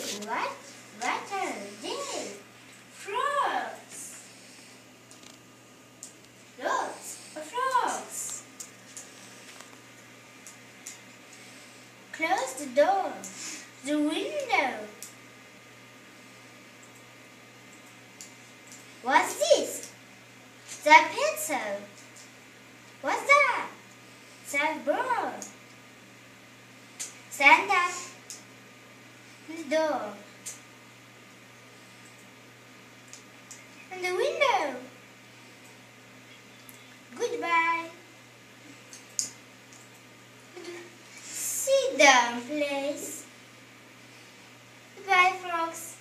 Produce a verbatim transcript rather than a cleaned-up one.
What? What are they? Frogs. Lots of frogs. Close the door. The window. What's this? The pencil. What's that? The bird. Stand up. The door. And the window. Goodbye. Sit down, please. Goodbye, frogs.